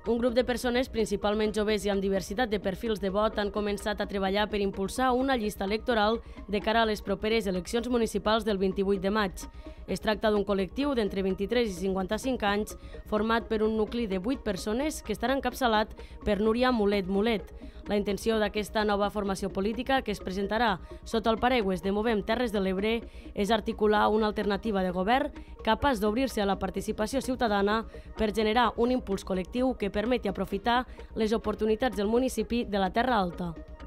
Un grup de persones, principalment joves i amb diversitat de perfils de vot, han començat a treballar per impulsar una llista electoral de cara a les properes eleccions municipals del 28 de maig. Es tracta d'un col·lectiu d'entre 23 i 55 anys format per un nucli de 8 persones que estarà encapçalat per Núria Mulet. La intenció d'aquesta nova formació política, que es presentarà sota el paraigües de Movem Terres de l'Ebre, és articular una alternativa de govern capaç d'obrir-se a la participació ciutadana per generar un impuls col·lectiu que permeti aprofitar les oportunitats del municipi de la Terra Alta.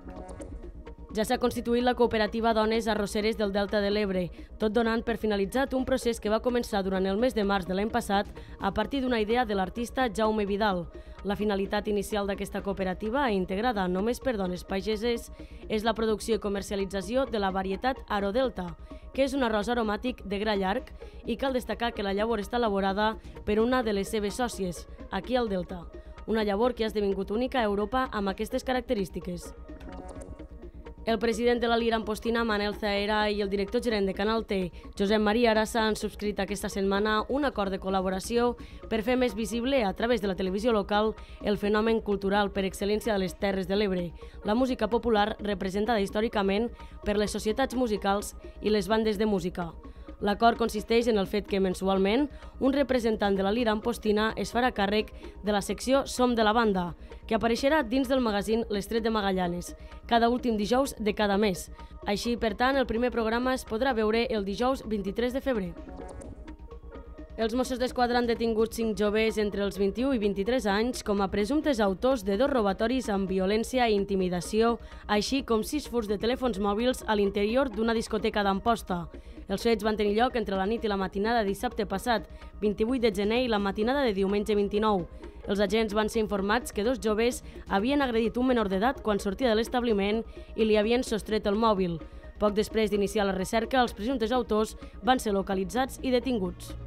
Ja s'ha constituït la cooperativa Dones Arrosseres del Delta de l'Ebre, tot donant per finalitzat un procés que va començar durant el mes de març de l'any passat a partir d'una idea de l'artista Jaume Vidal. La finalitat inicial d'aquesta cooperativa, integrada només per dones pageses, és la producció i comercialització de la varietat Arodelta, que és un arròs aromàtic de gra llarg, i cal destacar que la llavor està elaborada per una de les seves sòcies, aquí al Delta. Una llavor que ha esdevingut única a Europa amb aquestes característiques. El president de la Lira Ampostina, Manel Zahera, i el director gerent de Canal T, Josep Maria Arassa, han subscrit aquesta setmana un acord de col·laboració per fer més visible, a través de la televisió local, el fenomen cultural per excel·lència de les Terres de l'Ebre, la música popular representada històricament per les societats musicals i les bandes de música. L'acord consisteix en el fet que mensualment un representant de la Lira Ampostina es farà càrrec de la secció Som de la Banda, que apareixerà dins del magazín L'Estret de Magallanes, cada últim dijous de cada mes. Així, per tant, el primer programa es podrà veure el dijous 23 de febrer. Els Mossos d'Esquadra han detingut 5 joves entre els 21 i 23 anys com a presumptes autors de 2 robatoris amb violència i intimidació, així com 6 furts de telèfons mòbils a l'interior d'una discoteca d'Amposta. Els fets van tenir lloc entre la nit i la matinada de dissabte passat, 28 de gener, i la matinada de diumenge 29. Els agents van ser informats que 2 joves havien agredit un menor d'edat quan sortia de l'establiment i li havien sostret el mòbil. Poc després d'iniciar la recerca, els presumptes autors van ser localitzats i detinguts.